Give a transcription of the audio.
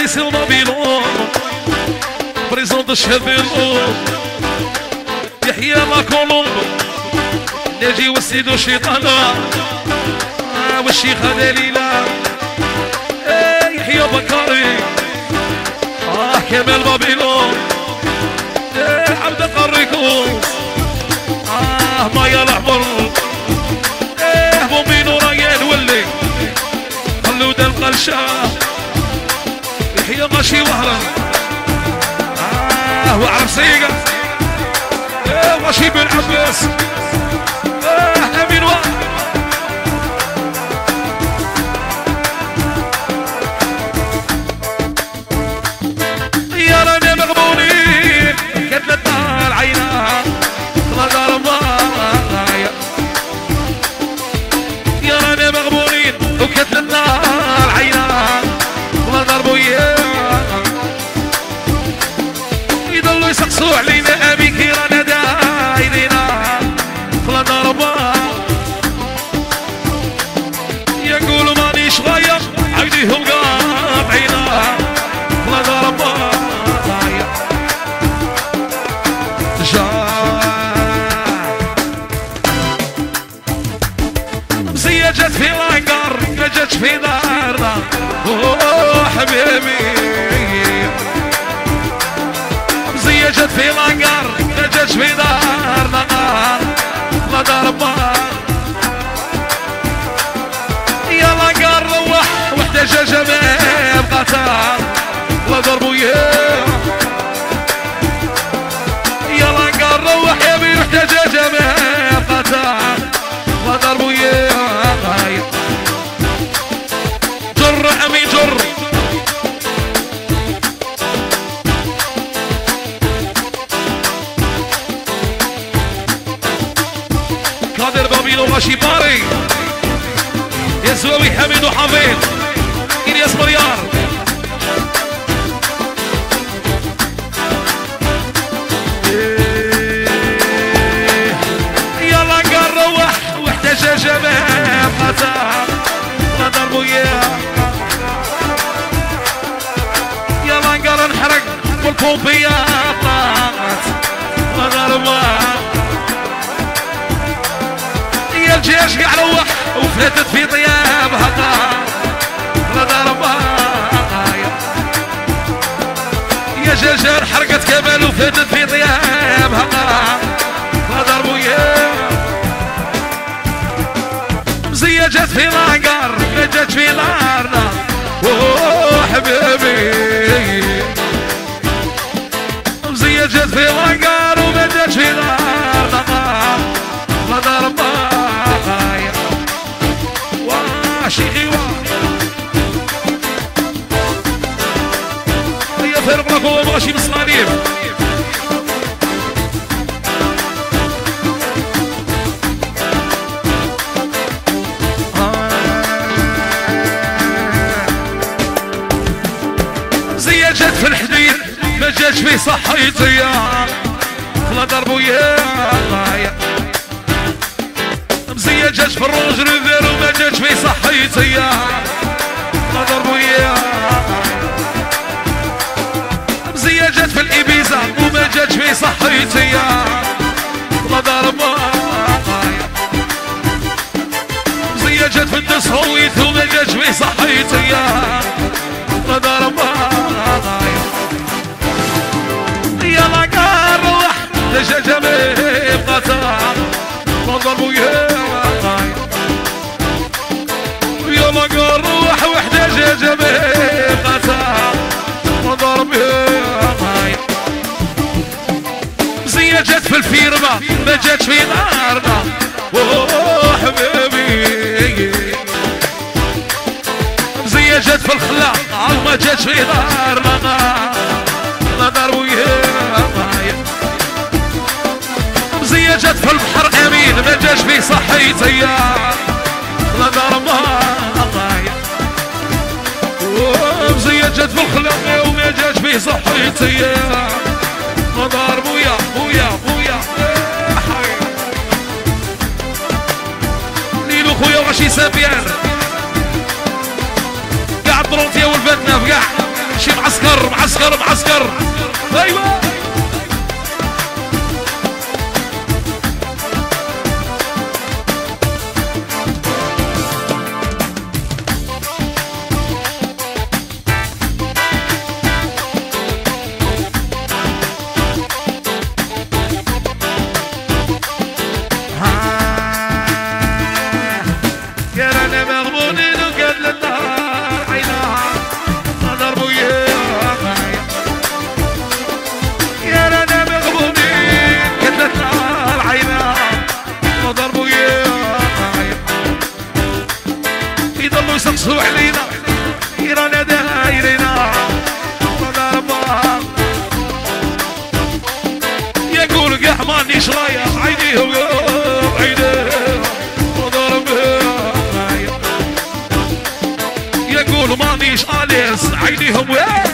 رئيس البابيلون بريزونت الشبيلون يحيى لا كولومبو ناجي والسيد والشيطانة والشيخة دليلة يحيى بكاري كمال بابيلون عبد القريكوس مايا الأحمر بومينو ريان ولي خلود القلشة يحيى ماشي وهران وعرف سيقة ماشي بن عباس أمين وهران يا رانا مغبونين كتلتنا العينة غدار مايا يا رانا مغبونين وكتلتنا العينة غدار بويا يضلوا يسقسوا علينا أبي كي رانا دايرينا غدار مايا يقولوا مانيش غايب عيديهم قاطعينا غدار مايا مزية جات في لانقر ما جاتش في دارنا حبيبي مزية جات في لانقر ما جاتش في دارنا لا دار ما يا لانقر روح وحدة جاجة ما بقاتها لا ضربو يا لانقر روح يا بي وحدة جاجة ما بقاتها لا ضربو جر أمي جر قادر بابيلو غاشي باري يزوي حميد وحفيد إلياس مريار يلا نروح واحتاج جمال قطع لا ضربوا يلا نقر نحرق والبومبية طاقت لا ضربوا يا الجيش قاع روح وفاتت في طيابها لا ضربوا يا جاجر حرقت كمال وفاتت في طيابها لا ضربوا مزية جات في لانقر ما جات في نارنا حبيبي مزية جات في لانقر وما جات في نارنا لا ضربة واشيخي هيا فرق لك هو ماشي بالصناديق مزية جات في الحديد ما جاتش في صحيتي لا ضربوا مزية جات في الروج ريفير وما جاتش في صحيتي لا ضربوا مزية جات في الإبيزا وما جاتش في صحيتي لا ضربوا مزية جات في الدسهويت وما جاتش في صحيتي لا ضربوا يلا قروح لجا جميل قطع ضربوا يلا قروح وحدة جا جميل قطع ضربوا مزية جات في الفيرما ما جاتش في نارنا حبيبي مزية جات في الخلا ما جاتش في نارنا لا ضربوا مزية جات في البحر امين ما جاش في صحيتي لا ضربوا مزية جات في الخلا وما جاش في صحيتي لا ضربوا يا بويا ليلو خويا وغاشي سابيان قاع الدرونتيا والفاتناف قاع شي معسكر معسكر معسكر. ايوه يسقسوا علينا يرانا دايرنا ضربا يقول كاع مانيش رايح عينيهم عينيهم ضربا يقول مانيش آليس عينيهم